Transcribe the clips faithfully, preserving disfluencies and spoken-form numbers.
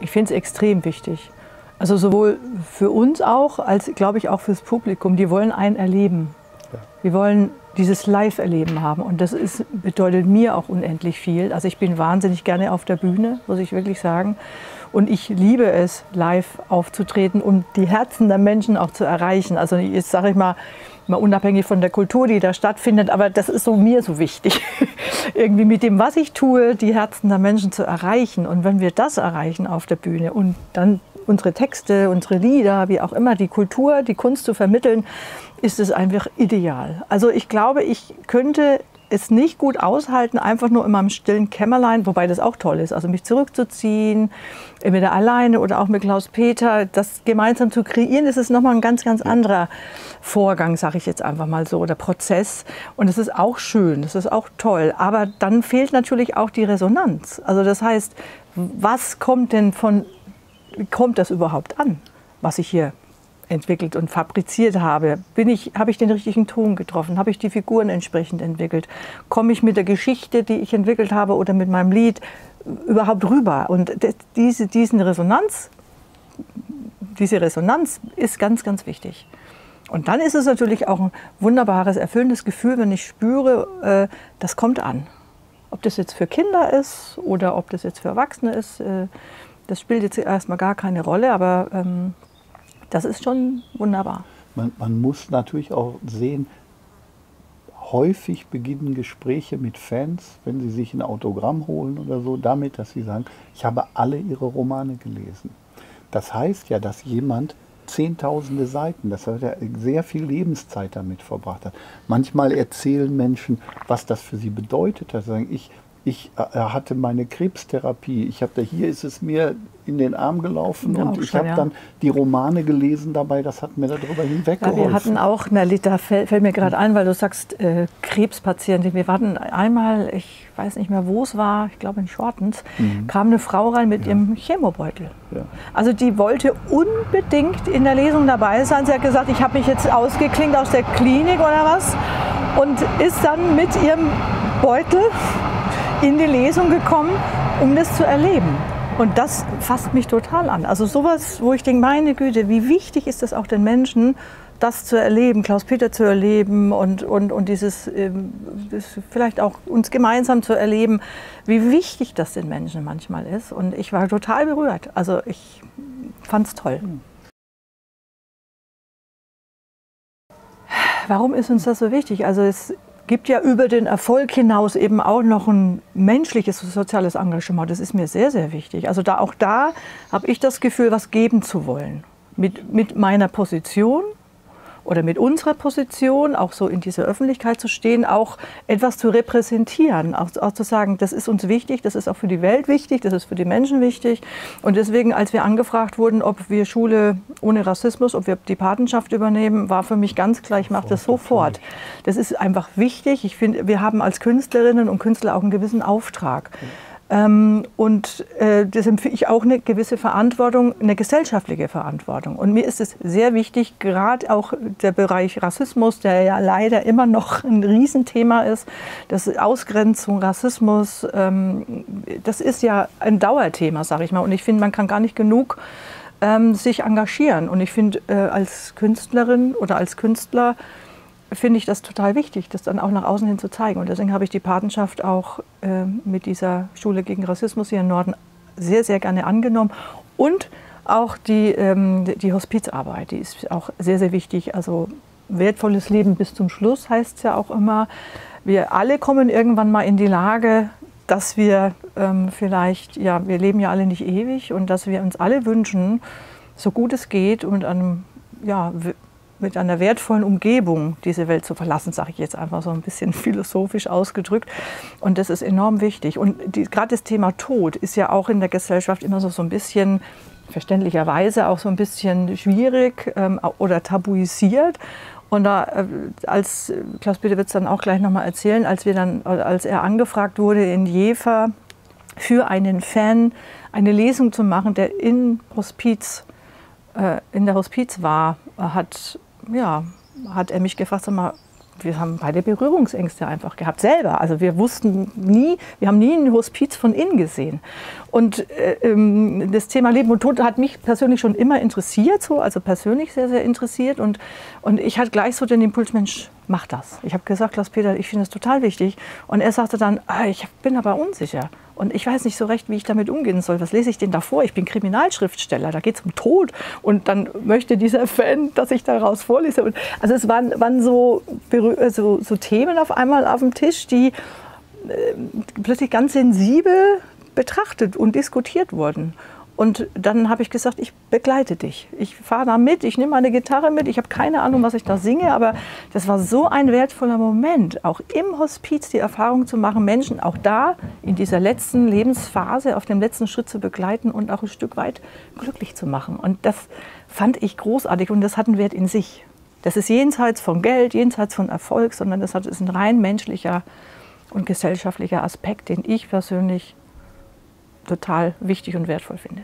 Ich finde es extrem wichtig. Also sowohl für uns auch, als glaube ich auch fürs Publikum. Die wollen einen erleben. Ja. Die wollen dieses Live-Erleben haben. Und das ist, bedeutet mir auch unendlich viel. Also ich bin wahnsinnig gerne auf der Bühne, muss ich wirklich sagen. Und ich liebe es, live aufzutreten, um die Herzen der Menschen auch zu erreichen. Also jetzt sage ich mal, mal unabhängig von der Kultur, die da stattfindet, aber das ist so mir so wichtig, irgendwie mit dem, was ich tue, die Herzen der Menschen zu erreichen. Und wenn wir das erreichen auf der Bühne und dann unsere Texte, unsere Lieder, wie auch immer, die Kultur, die Kunst zu vermitteln, ist es einfach ideal. Also ich glaube, ich könnte es nicht gut aushalten, einfach nur in meinem stillen Kämmerlein, wobei das auch toll ist, also mich zurückzuziehen, entweder alleine oder auch mit Klaus-Peter, das gemeinsam zu kreieren, das ist nochmal ein ganz, ganz anderer Vorgang, sage ich jetzt einfach mal so, oder Prozess. Und es ist auch schön, das ist auch toll, aber dann fehlt natürlich auch die Resonanz. Also das heißt, was kommt denn von, wie kommt das überhaupt an, was ich hier entwickelt und fabriziert habe? Bin ich, habe ich den richtigen Ton getroffen? Habe ich die Figuren entsprechend entwickelt? Komme ich mit der Geschichte, die ich entwickelt habe oder mit meinem Lied überhaupt rüber? Und diese, diesen Resonanz, diese Resonanz ist ganz, ganz wichtig. Und dann ist es natürlich auch ein wunderbares, erfüllendes Gefühl, wenn ich spüre, äh, das kommt an. Ob das jetzt für Kinder ist oder ob das jetzt für Erwachsene ist, äh, das spielt jetzt erstmal gar keine Rolle, aber ähm, das ist schon wunderbar. Man, man muss natürlich auch sehen, häufig beginnen Gespräche mit Fans, wenn sie sich ein Autogramm holen oder so, damit, dass sie sagen, ich habe alle ihre Romane gelesen. Das heißt ja, dass jemand zehntausende Seiten, das heißt, er sehr viel Lebenszeit damit verbracht hat. Manchmal erzählen Menschen, was das für sie bedeutet. Also sagen, ich Ich äh, hatte meine Krebstherapie. Ich habe da hier ist es mir in den Arm gelaufen ja, und ich schon, habe ja. dann die Romane gelesen dabei. Das hat mir darüber hinweggeholfen. Ja, wir hatten auch, na, da fällt, fällt mir gerade ein, weil du sagst äh, Krebspatientin. Wir hatten einmal, ich weiß nicht mehr, wo es war, ich glaube in Schortens, mhm. kam eine Frau rein mit ja. ihrem Chemobeutel. Ja. Also die wollte unbedingt in der Lesung dabei sein. Sie hat gesagt, ich habe mich jetzt ausgeklinkt aus der Klinik oder was und ist dann mit ihrem Beutel in die Lesung gekommen, um das zu erleben. Und das fasst mich total an. Also sowas, wo ich denke, meine Güte, wie wichtig ist es auch den Menschen, das zu erleben, Klaus-Peter zu erleben und, und, und dieses, das vielleicht auch uns gemeinsam zu erleben, wie wichtig das den Menschen manchmal ist. Und ich war total berührt. Also ich fand es toll. Warum ist uns das so wichtig? Also es gibt ja über den Erfolg hinaus eben auch noch ein menschliches, soziales Engagement. Das ist mir sehr, sehr wichtig. Also da, auch da habe ich das Gefühl, was geben zu wollen. Mit, mit meiner Position oder mit unserer Position, auch so in dieser Öffentlichkeit zu stehen, auch etwas zu repräsentieren. Auch, auch zu sagen, das ist uns wichtig, das ist auch für die Welt wichtig, das ist für die Menschen wichtig. Und deswegen, als wir angefragt wurden, ob wir Schule ohne Rassismus, ob wir die Patenschaft übernehmen, war für mich ganz klar, ich mache das sofort. Das ist einfach wichtig. Ich finde, wir haben als Künstlerinnen und Künstler auch einen gewissen Auftrag. Ähm, und äh, das empfinde ich auch eine gewisse Verantwortung, eine gesellschaftliche Verantwortung. Und mir ist es sehr wichtig, gerade auch der Bereich Rassismus, der ja leider immer noch ein Riesenthema ist, das Ausgrenzung, Rassismus, ähm, das ist ja ein Dauerthema, sage ich mal. Und ich finde, man kann gar nicht genug ähm, sich engagieren. Und ich finde, äh, als Künstlerin oder als Künstler finde ich das total wichtig, das dann auch nach außen hin zu zeigen. Und deswegen habe ich die Patenschaft auch äh, mit dieser Schule gegen Rassismus hier im Norden sehr, sehr gerne angenommen. Und auch die, ähm, die Hospizarbeit, die ist auch sehr, sehr wichtig. Also wertvolles Leben bis zum Schluss heißt es ja auch immer. Wir alle kommen irgendwann mal in die Lage, dass wir ähm, vielleicht, ja, wir leben ja alle nicht ewig und dass wir uns alle wünschen, so gut es geht und an, ja, mit einer wertvollen Umgebung diese Welt zu verlassen, sage ich jetzt einfach so ein bisschen philosophisch ausgedrückt. Und das ist enorm wichtig. Und gerade das Thema Tod ist ja auch in der Gesellschaft immer so, so ein bisschen, verständlicherweise auch so ein bisschen schwierig ähm, oder tabuisiert. Und da, äh, als Klaus-Peter wird es dann auch gleich nochmal erzählen, als, wir dann, als er angefragt wurde in Jever für einen Fan eine Lesung zu machen, der in Hospiz, äh, in der Hospiz war, hat ja, hat er mich gefragt, sag mal, wir haben beide Berührungsängste einfach gehabt, selber. Also wir wussten nie, wir haben nie ein Hospiz von innen gesehen. Und äh, das Thema Leben und Tod hat mich persönlich schon immer interessiert, so, also persönlich sehr, sehr interessiert. Und, und ich hatte gleich so den Impuls, Mensch, mach das. Ich habe gesagt, Klaus-Peter, ich finde das total wichtig. Und er sagte dann, ah, ich bin aber unsicher. Und ich weiß nicht so recht, wie ich damit umgehen soll. Was lese ich denn da vor? Ich bin Kriminalschriftsteller, da geht es um Tod. Und dann möchte dieser Fan, dass ich daraus vorlese. Und also es waren, waren so, so, so Themen auf einmal auf dem Tisch, die äh, plötzlich ganz sensibel betrachtet und diskutiert wurden. Und dann habe ich gesagt, ich begleite dich. Ich fahre da mit, ich nehme meine Gitarre mit. Ich habe keine Ahnung, was ich da singe, aber das war so ein wertvoller Moment, auch im Hospiz die Erfahrung zu machen, Menschen auch da in dieser letzten Lebensphase auf dem letzten Schritt zu begleiten und auch ein Stück weit glücklich zu machen. Und das fand ich großartig und das hat einen Wert in sich. Das ist jenseits von Geld, jenseits von Erfolg, sondern das ist ein rein menschlicher und gesellschaftlicher Aspekt, den ich persönlich total wichtig und wertvoll finde.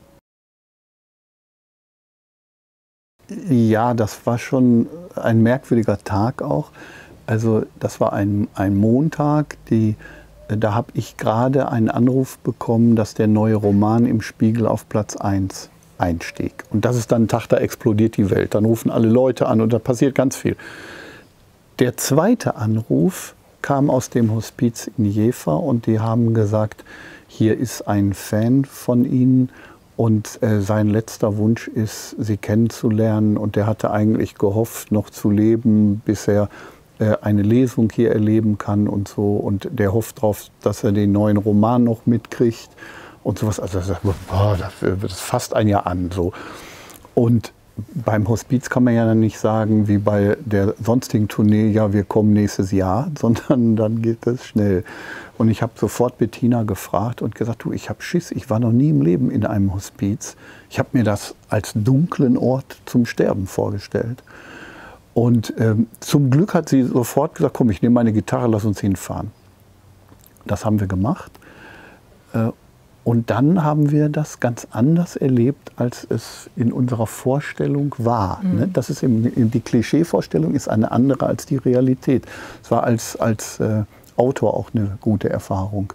Ja, das war schon ein merkwürdiger Tag auch. Also das war ein, ein Montag, die, da habe ich gerade einen Anruf bekommen, dass der neue Roman im Spiegel auf Platz eins einstieg. Und das ist dann ein Tag, da explodiert die Welt. Dann rufen alle Leute an und da passiert ganz viel. Der zweite Anruf kam aus dem Hospiz in Jever und die haben gesagt, hier ist ein Fan von Ihnen und äh, sein letzter Wunsch ist, Sie kennenzulernen. Und der hatte eigentlich gehofft, noch zu leben, bis er äh, eine Lesung hier erleben kann und so. Und der hofft darauf, dass er den neuen Roman noch mitkriegt und sowas. Also das, boah, das fasst ein Jahr an. So. Und beim Hospiz kann man ja dann nicht sagen, wie bei der sonstigen Tournee, ja, wir kommen nächstes Jahr, sondern dann geht das schnell. Und ich habe sofort Bettina gefragt und gesagt, du, ich habe Schiss, ich war noch nie im Leben in einem Hospiz. Ich habe mir das als dunklen Ort zum Sterben vorgestellt. Und ähm, zum Glück hat sie sofort gesagt, komm, ich nehme meine Gitarre, lass uns hinfahren. Das haben wir gemacht. Äh, Und dann haben wir das ganz anders erlebt, als es in unserer Vorstellung war. Mhm. Das ist eben, die Klischeevorstellung ist eine andere als die Realität. Es war als, als äh, Autor auch eine gute Erfahrung.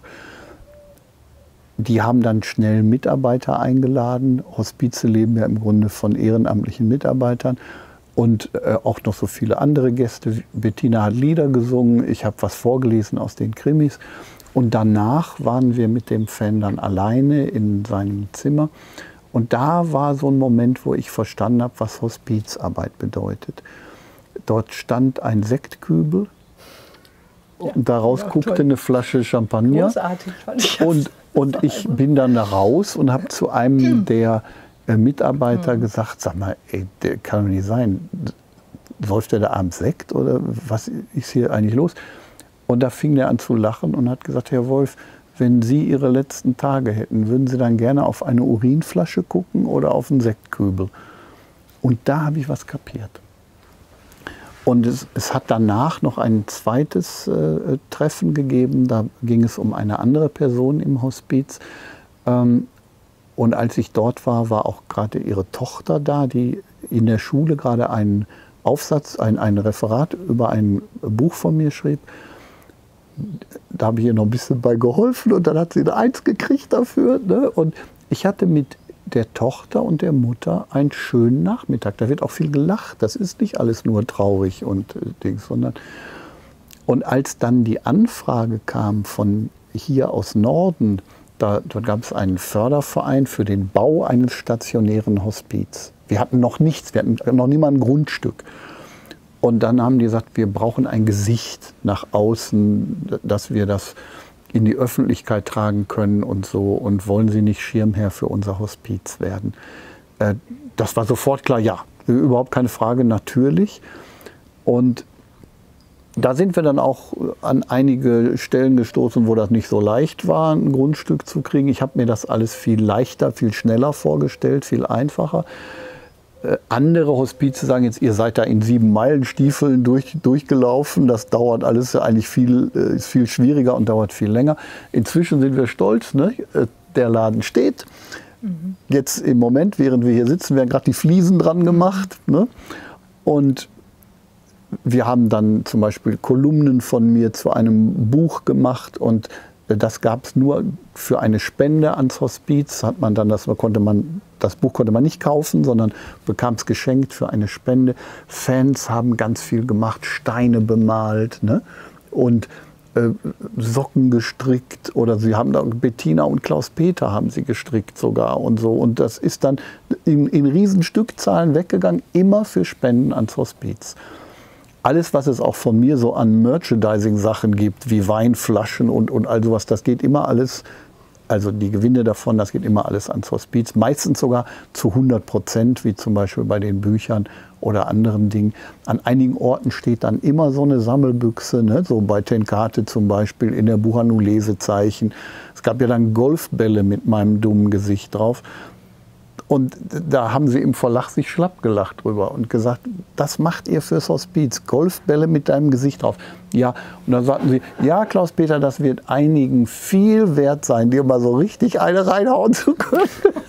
Die haben dann schnell Mitarbeiter eingeladen. Hospize leben ja im Grunde von ehrenamtlichen Mitarbeitern. Und äh, auch noch so viele andere Gäste. Bettina hat Lieder gesungen, ich habe was vorgelesen aus den Krimis. Und danach waren wir mit dem Fan dann alleine in seinem Zimmer. Und da war so ein Moment, wo ich verstanden habe, was Hospizarbeit bedeutet. Dort stand ein Sektkübel ja, und daraus ja, guckte toll. Eine Flasche Champagner. Großartig, fand ich das. Und, und ich bin dann da raus und habe zu einem der äh, Mitarbeiter mhm. gesagt, sag mal, ey, der kann doch nicht sein. Säuft der da abends Sekt oder was ist hier eigentlich los? Und da fing er an zu lachen und hat gesagt, Herr Wolf, wenn Sie Ihre letzten Tage hätten, würden Sie dann gerne auf eine Urinflasche gucken oder auf einen Sektkübel? Und da habe ich was kapiert. Und es, es hat danach noch ein zweites äh, Treffen gegeben, da ging es um eine andere Person im Hospiz. Ähm, und als ich dort war, war auch gerade ihre Tochter da, die in der Schule gerade einen Aufsatz, ein, ein Referat über ein Buch von mir schrieb. Da habe ich ihr noch ein bisschen bei geholfen und dann hat sie eine Eins gekriegt dafür. Ne? Und ich hatte mit der Tochter und der Mutter einen schönen Nachmittag. Da wird auch viel gelacht. Das ist nicht alles nur traurig und äh, Dings, sondern. Und als dann die Anfrage kam von hier aus Norden, da, dort gab es einen Förderverein für den Bau eines stationären Hospiz. Wir hatten noch nichts, wir hatten noch nicht mal ein Grundstück. Und dann haben die gesagt, wir brauchen ein Gesicht nach außen, dass wir das in die Öffentlichkeit tragen können und so. Und wollen Sie nicht Schirmherr für unser Hospiz werden? Äh, das war sofort klar, ja, überhaupt keine Frage, natürlich. Und da sind wir dann auch an einige Stellen gestoßen, wo das nicht so leicht war, ein Grundstück zu kriegen. Ich habe mir das alles viel leichter, viel schneller vorgestellt, viel einfacher. Andere Hospize sagen jetzt, ihr seid da in sieben Meilenstiefeln durch, durchgelaufen. Das dauert alles eigentlich viel, ist viel schwieriger und dauert viel länger. Inzwischen sind wir stolz, ne? Der Laden steht. Mhm. Jetzt im Moment, während wir hier sitzen, werden gerade die Fliesen dran gemacht. Ne? Und wir haben dann zum Beispiel Kolumnen von mir zu einem Buch gemacht und das gab es nur für eine Spende ans Hospiz. Hat man dann das, konnte man, das Buch konnte man nicht kaufen, sondern bekam es geschenkt für eine Spende. Fans haben ganz viel gemacht, Steine bemalt, ne? Und äh, Socken gestrickt oder sie haben da Bettina und Klaus Peter haben sie gestrickt sogar und so. Und das ist dann in, in riesen Stückzahlen weggegangen, immer für Spenden ans Hospiz. Alles, was es auch von mir so an Merchandising-Sachen gibt, wie Weinflaschen und, und all sowas, das geht immer alles, also die Gewinne davon, das geht immer alles ans Hospiz. Meistens sogar zu hundert Prozent, wie zum Beispiel bei den Büchern oder anderen Dingen. An einigen Orten steht dann immer so eine Sammelbüchse, ne? So bei Tenkate zum Beispiel, in der Buchhandlung Lesezeichen. Es gab ja dann Golfbälle mit meinem dummen Gesicht drauf. Und da haben sie im Verlag sich schlapp gelacht drüber und gesagt, das macht ihr fürs Hospiz, Golfbälle mit deinem Gesicht drauf. Ja, und dann sagten sie, ja Klaus-Peter, das wird einigen viel wert sein, dir mal so richtig eine reinhauen zu können.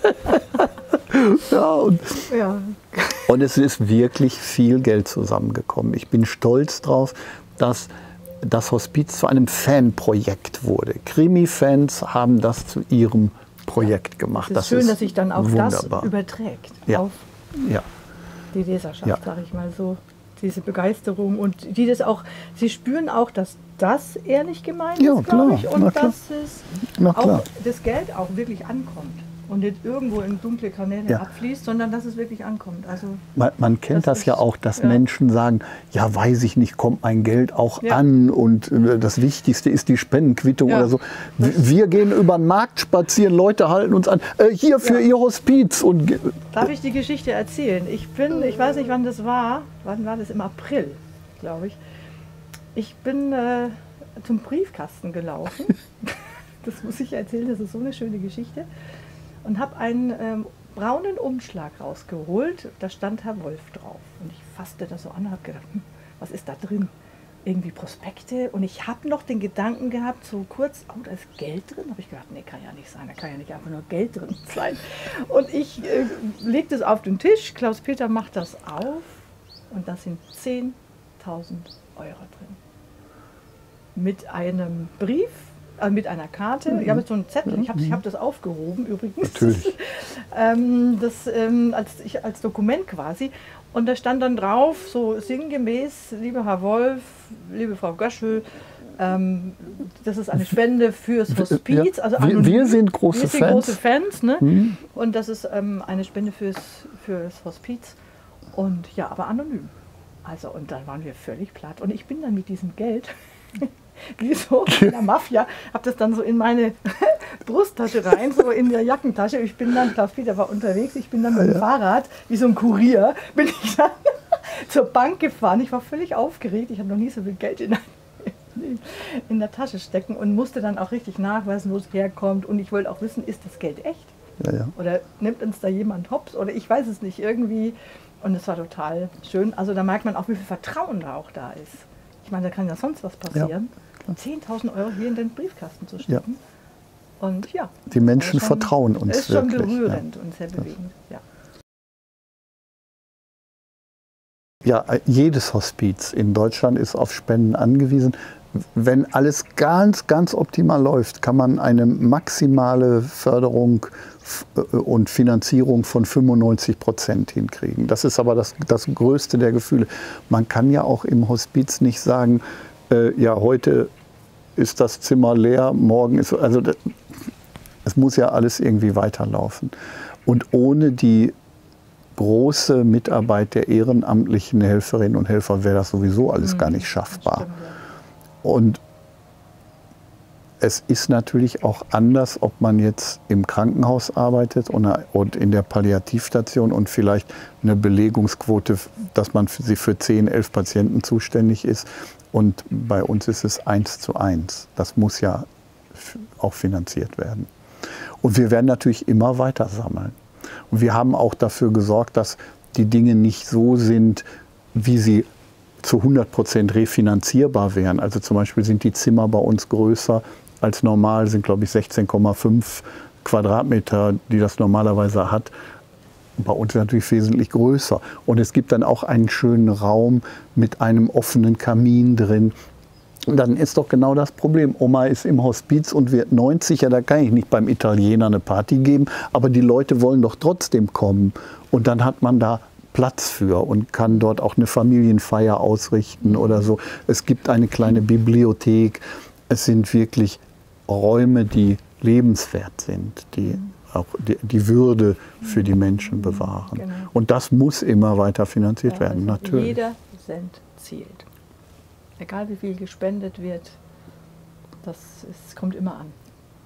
Ja, und, Ja. und es ist wirklich viel Geld zusammengekommen. Ich bin stolz drauf, dass das Hospiz zu einem Fanprojekt wurde. Krimi-Fans haben das zu ihrem Projekt gemacht. Es ist schön, dass sich dann auch wunderbar. das überträgt Ja. auf Ja. die Leserschaft, Ja. sage ich mal so. Diese Begeisterung und die das auch, sie spüren auch, dass das ehrlich gemeint Ja, ist, glaube klar, ich, und na klar. dass es Na klar. auch das Geld auch wirklich ankommt und nicht irgendwo in dunkle Kanäle Ja. abfließt, sondern dass es wirklich ankommt. Also Man, man kennt Das das, ja ist- auch, dass ja. Menschen sagen, ja, weiß ich nicht, kommt mein Geld auch Ja. an und äh, das Wichtigste ist die Spendenquittung Ja. oder so. W- Wir gehen über den Markt spazieren, Leute halten uns an, äh, hier für Ja. ihr Hospiz. Und ge- darf ich die Geschichte erzählen? Ich bin, ich weiß nicht, wann das war. Wann war das? Im April, glaube ich. Ich bin äh, zum Briefkasten gelaufen. Das muss ich erzählen, das ist so eine schöne Geschichte. Und habe einen ähm, braunen Umschlag rausgeholt. Da stand Herr Wolf drauf. Und ich fasste das so an und habe gedacht, hm, was ist da drin? Irgendwie Prospekte. Und ich habe noch den Gedanken gehabt, so kurz, oh, da ist Geld drin. Habe ich gedacht, nee, kann ja nicht sein. Da kann ja nicht einfach nur Geld drin sein. Und ich äh, lege das auf den Tisch. Klaus-Peter macht das auf. Und da sind zehntausend Euro drin. Mit einem Brief, äh, mit einer Karte. Ich habe so einen Zettel. Ich habe ich hab das aufgehoben übrigens. Natürlich. ähm, das ähm, als, ich, als Dokument quasi. Und da stand dann drauf, so sinngemäß, lieber Herr Wolf, liebe Frau Göschel, ähm, das ist eine Spende fürs Hospiz. Ja, Also wir, anonym. wir sind große Wir sind Fans. große Fans, ne? Mhm. Und das ist ähm, eine Spende fürs, fürs Hospiz. Und ja, aber anonym. Also, und dann waren wir völlig platt. Und ich bin dann mit diesem Geld, wie so in der Mafia, habe das dann so in meine Brusttasche rein, so in der Jackentasche. Ich bin dann, Klaus-Peter war unterwegs, ich bin dann mit dem Fahrrad, wie so ein Kurier, bin ich dann zur Bank gefahren. Ich war völlig aufgeregt. Ich habe noch nie so viel Geld in der, in der Tasche stecken und musste dann auch richtig nachweisen, wo es herkommt. Und ich wollte auch wissen, ist das Geld echt? Ja, ja. Oder nimmt uns da jemand hops? Oder ich weiß es nicht, irgendwie. Und es war total schön. Also da merkt man auch, wie viel Vertrauen da auch da ist. Ich meine, da kann ja sonst was passieren. zehntausend Euro hier in den Briefkasten zu stecken. Ja. Und ja. Die Menschen schon, vertrauen uns ist schon wirklich. berührend ja. und sehr bewegend. Ja. Ja, jedes Hospiz in Deutschland ist auf Spenden angewiesen. Wenn alles ganz, ganz optimal läuft, kann man eine maximale Förderung und Finanzierung von fünfundneunzig Prozent hinkriegen. Das ist aber das, das größte der Gefühle. Man kann ja auch im Hospiz nicht sagen, äh, ja, heute ist das Zimmer leer, morgen ist... Also das, es muss ja alles irgendwie weiterlaufen. Und ohne die große Mitarbeit der ehrenamtlichen Helferinnen und Helfer wäre das sowieso alles mhm, gar nicht schaffbar. Stimmt, ja. Und es ist natürlich auch anders, ob man jetzt im Krankenhaus arbeitet und in der Palliativstation und vielleicht eine Belegungsquote, dass man für sie für zehn, elf Patienten zuständig ist. Und bei uns ist es eins zu eins. Das muss ja auch finanziert werden. Und wir werden natürlich immer weiter sammeln. Und wir haben auch dafür gesorgt, dass die Dinge nicht so sind, wie sie zu hundert Prozent refinanzierbar wären. Also zum Beispiel sind die Zimmer bei uns größer als normal, sind glaube ich sechzehn Komma fünf Quadratmeter, die das normalerweise hat. Bei uns natürlich wesentlich größer. Und es gibt dann auch einen schönen Raum mit einem offenen Kamin drin. Dann ist doch genau das Problem. Oma ist im Hospiz und wird neunzig. Ja, da kann ich nicht beim Italiener eine Party geben. Aber die Leute wollen doch trotzdem kommen. Und dann hat man da Platz für und kann dort auch eine Familienfeier ausrichten oder so. Es gibt eine kleine Bibliothek. Es sind wirklich Räume, die lebenswert sind, die auch die, die Würde für die Menschen bewahren. Genau. Und das muss immer weiter finanziert ja, werden, also natürlich. Jeder Cent zählt. Egal wie viel gespendet wird, das ist, kommt immer an.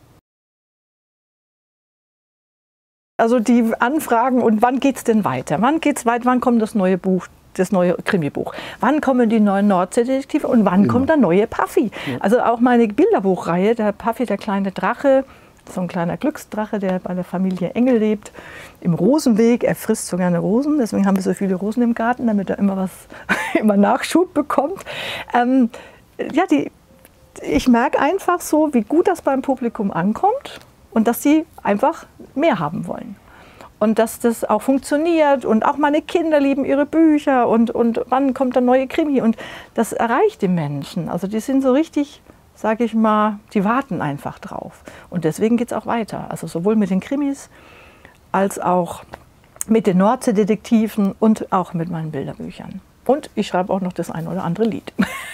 Also die Anfragen und wann geht es denn weiter? Wann geht's weiter? Wann kommt das neue Buch, das neue Krimi-Buch? Wann kommen die neuen Nordseedetektive und wann genau. kommt der neue Puffy? Ja. Also auch meine Bilderbuchreihe, der Puffy, der kleine Drache, so ein kleiner Glücksdrache, der bei der Familie Engel lebt, im Rosenweg. Er frisst so gerne Rosen, deswegen haben wir so viele Rosen im Garten, damit er immer was, immer Nachschub bekommt. Ähm, ja, die, ich merke einfach so, wie gut das beim Publikum ankommt und dass sie einfach mehr haben wollen. Und dass das auch funktioniert und auch meine Kinder lieben ihre Bücher und, und wann kommt der neue Krimi und das erreicht die Menschen. Also die sind so richtig, sage ich mal, die warten einfach drauf. Und deswegen geht es auch weiter. Also sowohl mit den Krimis als auch mit den Nordseedetektiven und auch mit meinen Bilderbüchern. Und ich schreibe auch noch das ein oder andere Lied.